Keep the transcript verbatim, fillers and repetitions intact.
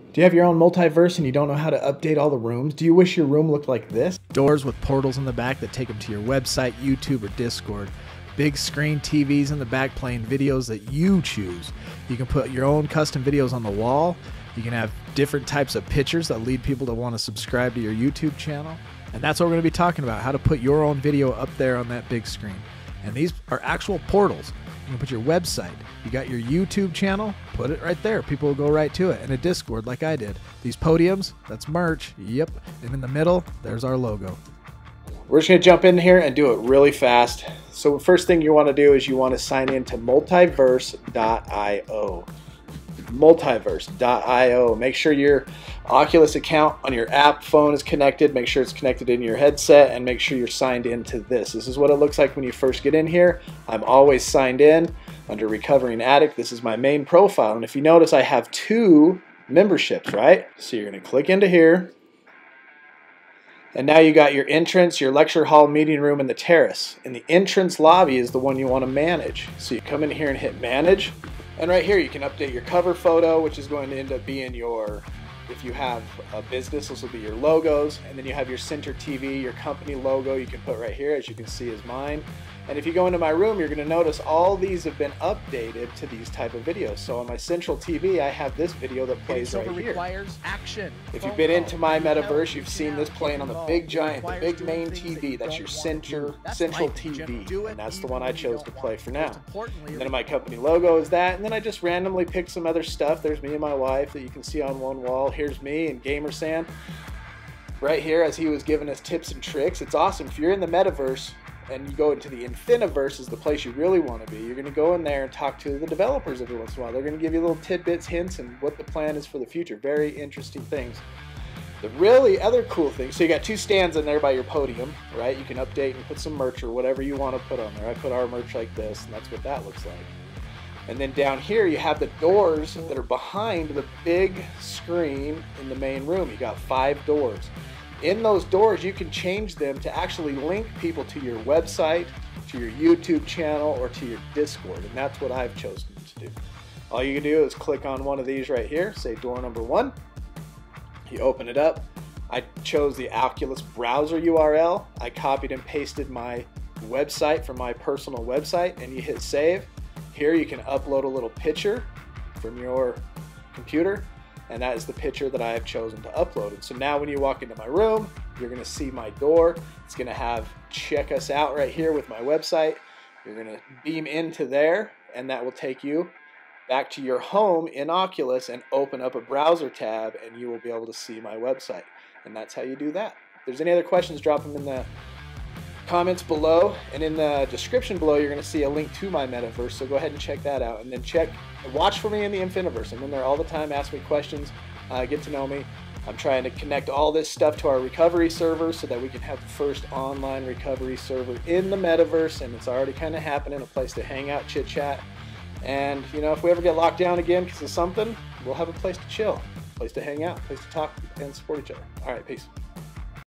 Do you have your own multiverse and you don't know how to update all the rooms? Do you wish your room looked like this? Doors with portals in the back that take them to your website, YouTube, or Discord. Big screen T Vs in the back playing videos that you choose. You can put your own custom videos on the wall. You can have different types of pictures that lead people to want to subscribe to your YouTube channel. And that's what we're going to be talking about, how to put your own video up there on that big screen. And these are actual portals. You can put your website. You got your YouTube channel, put it right there. People will go right to it. And a Discord like I did. These podiums, that's merch. Yep. And in the middle, there's our logo. We're just going to jump in here and do it really fast. So the first thing you want to do is you want to sign in to multiverse dot i o. multiverse dot i o. Make sure your Oculus account on your app phone is connected. Make sure it's connected in your headset, and make sure you're signed into this. This is what it looks like when you first get in here. I'm always signed in under Recovering Addict. This is my main profile, and if you notice, I have two memberships, right? So you're going to click into here, and now you got your entrance, your lecture hall, meeting room, and the terrace. And the entrance lobby is the one you want to manage. So you come in here and hit manage. And right here you can update your cover photo, which is going to end up being your, if you have a business, this will be your logos. And then you have your center T V, your company logo you can put right here, as you can see is mine. And if you go into my room, you're going to notice all these have been updated to these type of videos. So on my central T V, I have this video that plays right here. Requires action. If you've been into my metaverse, you've seen this playing on the big giant, the big main T V. That's your center, central T V, and that's the one I chose to play for now. And then my company logo is that, and then I just randomly picked some other stuff. There's me and my wife that you can see on one wall. Here's me and Gamer Sand right here as he was giving us tips and tricks. It's awesome. If you're in the metaverse and you go into the Infiniverse, is the place you really want to be. You're going to go in there and talk to the developers every once in a while. They're going to give you little tidbits, hints, and what the plan is for the future. Very interesting things. The really other cool thing, so you got two stands in there by your podium, right? You can update and put some merch or whatever you want to put on there. I put our merch like this, and that's what that looks like. And then down here you have the doors that are behind the big screen in the main room. You got five doors. In those doors, you can change them to actually link people to your website, to your YouTube channel, or to your Discord, and that's what I've chosen to do. All you can do is click on one of these right here, say door number one. You open it up. I chose the Oculus browser U R L. I copied and pasted my website from my personal website, and you hit save. Here you can upload a little picture from your computer, and that is the picture that I have chosen to upload. And so now when you walk into my room, you're going to see my door. It's going to have check us out right here with my website. You're going to beam into there, and that will take you back to your home in Oculus and open up a browser tab, and you will be able to see my website. And that's how you do that. If there's any other questions, drop them in the comments below, and in the description below you're going to see a link to my metaverse, so go ahead and check that out, and then check watch for me in the Infiniverse. I'm in there all the time. Ask me questions, uh, get to know me. I'm trying to connect all this stuff to our recovery server so that we can have the first online recovery server in the metaverse, and it's already kind of happening, a place to hang out, chit chat, and you know, if we ever get locked down again because of something, we'll have a place to chill, a place to hang out, a place to talk and support each other. All right, peace.